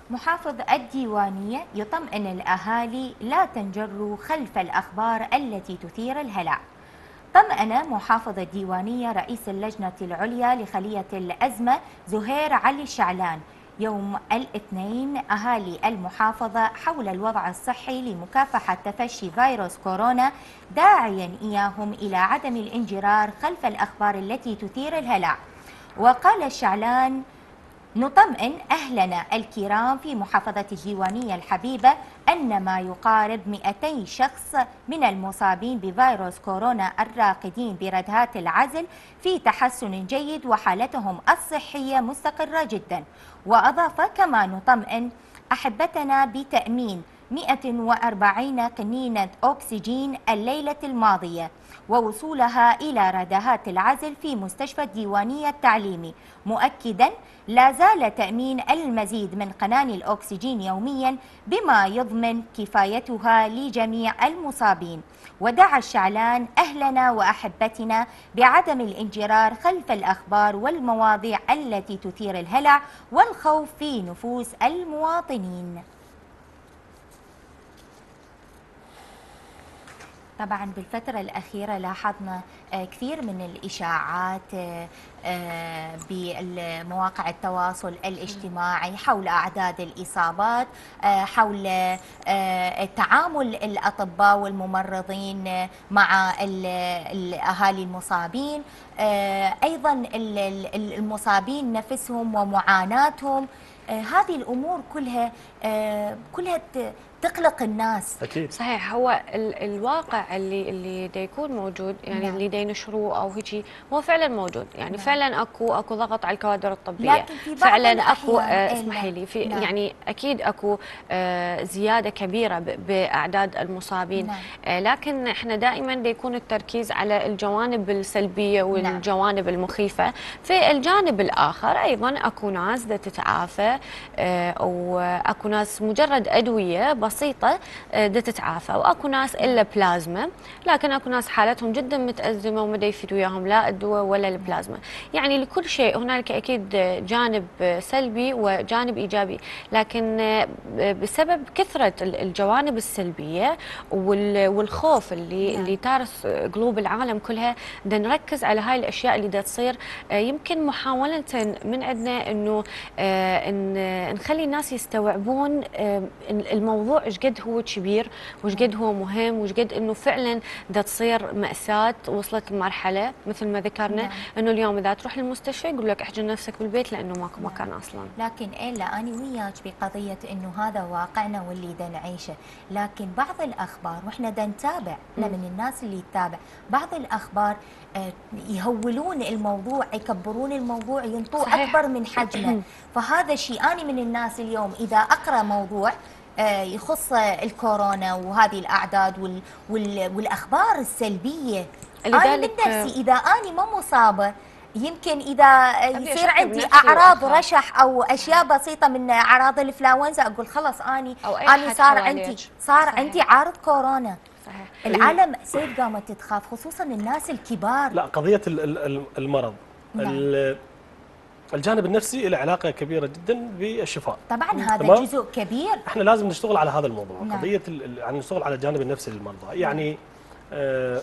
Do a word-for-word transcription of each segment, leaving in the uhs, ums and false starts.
محافظ الديوانية يطمئن الأهالي لا تنجروا خلف الأخبار التي تثير الهلع. طمأن محافظ الديوانية رئيس اللجنة العليا لخلية الأزمة زهير علي الشعلان يوم الاثنين أهالي المحافظة حول الوضع الصحي لمكافحة تفشي فيروس كورونا، داعيا إياهم إلى عدم الانجرار خلف الأخبار التي تثير الهلع. وقال الشعلان: نطمئن أهلنا الكرام في محافظة الديوانية الحبيبة أن ما يقارب مئتي شخص من المصابين بفيروس كورونا الراقدين بردهات العزل في تحسن جيد وحالتهم الصحية مستقرة جدا. وأضاف: كما نطمئن أحبتنا بتأمين مئة وأربعين قنينة أكسجين الليلة الماضية ووصولها إلى ردهات العزل في مستشفى الديوانية التعليمي، مؤكدا لا زال تأمين المزيد من قناني الأكسجين يوميا بما يضمن كفايتها لجميع المصابين. ودعا الشعلان أهلنا وأحبتنا بعدم الانجرار خلف الأخبار والمواضيع التي تثير الهلع والخوف في نفوس المواطنين. طبعا بالفترة الأخيرة لاحظنا كثير من الإشاعات بمواقع التواصل الاجتماعي حول أعداد الإصابات، حول تعامل الأطباء والممرضين مع الأهالي المصابين، أيضا المصابين نفسهم ومعاناتهم. هذه الأمور كلها كلها تقلق الناس. أكيد صحيح. هو ال الواقع اللي اللي دا يكون موجود، يعني نعم. اللي دا ينشروه او هيجي هو فعلا موجود، يعني نعم. فعلا اكو اكو ضغط على الكوادر الطبيه، لكن في بعض فعلا اكو آه اسمحي لي في نعم. يعني اكيد اكو آه زياده كبيره باعداد المصابين، نعم. آه لكن احنا دائما دا يكون التركيز على الجوانب السلبيه والجوانب نعم. المخيفه. في الجانب الاخر ايضا اكو ناس دا تتعافى، آه واكو ناس مجرد ادويه بسيطة دا تتعافى، واكو ناس الا بلازما، لكن اكو ناس حالتهم جدا متأزمة وما دا يفيد وياهم لا الدواء ولا البلازما. يعني لكل شيء هنالك اكيد جانب سلبي وجانب ايجابي، لكن بسبب كثرة الجوانب السلبية والخوف اللي اللي تارس قلوب العالم كلها، دا نركز على هاي الاشياء اللي دا تصير. يمكن محاولة من عندنا انه نخلي الناس يستوعبون الموضوع ايش قد هو كبير وايش قد هو مهم وايش قد انه فعلا دا تصير مأساة وصلت لمرحلة مثل ما ذكرنا. نعم. انه اليوم اذا تروح للمستشفى يقول لك احجن نفسك بالبيت لانه ماكو نعم. مكان اصلا. لكن الا انا وياك بقضية انه هذا واقعنا واللي دا نعيشه، لكن بعض الاخبار واحنا دا نتابع، احنا من الناس اللي تتابع بعض الاخبار يهولون الموضوع، يكبرون الموضوع، ينطوه اكبر من حجمه. فهذا شيء انا من الناس اليوم اذا اقرا موضوع يخص الكورونا وهذه الأعداد وال وال والأخبار السلبية، أنا من نفسي إذا أنا ما مصابة يمكن إذا يصير عندي أعراض رشح أو أشياء بسيطة من أعراض الإنفلونزا أقول خلاص أنا أنا صار عندي صار صحيح. عندي عارض كورونا. صحيح. العالم سيد قامت تخاف خصوصا الناس الكبار. لا قضية المرض نعم. الجانب النفسي له علاقة كبيرة جدا بالشفاء. طبعا هذا جزء كبير. احنا لازم نشتغل على هذا الموضوع، نعم. قضية يعني نشتغل على الجانب النفسي للمرضى، يعني آه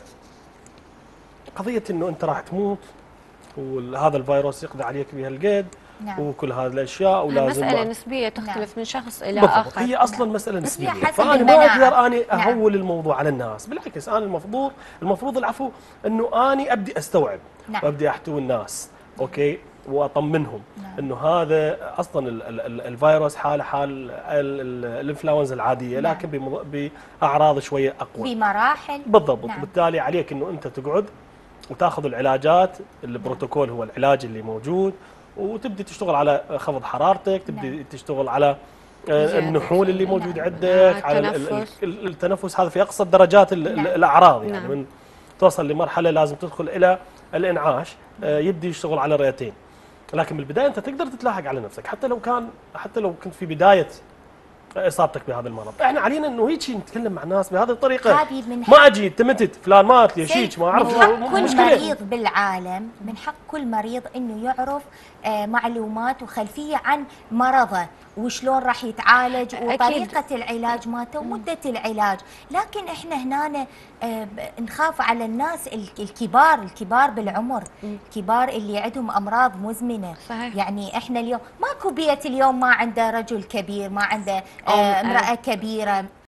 قضية انه انت راح تموت وهذا الفيروس يقضي عليك بهالقد. نعم. وكل هذه الاشياء ولازم مسألة نسبية تختلف نعم. من شخص الى بالضبط. اخر. هي اصلا نعم. مسألة نسبية، فانا ما اقدر اني اهول نعم. الموضوع على الناس، بالعكس انا المفروض المفروض العفو انه اني ابدي استوعب نعم. وابدي احتوي الناس، اوكي، واطمنهم نعم. انه هذا اصلا ال ال الفيروس حاله حال الانفلونزا العاديه نعم. لكن باعراض شويه اقوى بمراحل بالضبط نعم. بالتالي عليك انه انت تقعد وتاخذ العلاجات، البروتوكول هو العلاج اللي موجود، وتبدي تشتغل على خفض حرارتك، تبدي نعم. تشتغل على النحول اللي موجود نعم. عندك، على التنفس. التنفس هذا في اقصى درجات نعم. الاعراض، يعني نعم. من توصل لمرحله لازم تدخل الى الانعاش يبدي يشتغل على الرئتين، لكن بالبدايه انت تقدر تتلاحق على نفسك، حتى لو كان حتى لو كنت في بدايه اصابتك بهذا المرض. احنا علينا انه هيك نتكلم مع الناس بهذه الطريقه، من ما اجي انت متت فلان مات ليش هيك ما اعرف. من حق كل مشكلة. مريض بالعالم من حق كل مريض انه يعرف آه معلومات وخلفيه عن مرضه وشلون راح يتعالج وطريقه أكيد. العلاج مالته ومده العلاج. لكن احنا هنا آه نخاف على الناس الكبار الكبار بالعمر، الكبار اللي عندهم امراض مزمنه. صحيح. يعني احنا اليوم ماكو بيت اليوم ما عنده رجل كبير، ما عنده آه امراه كبيره.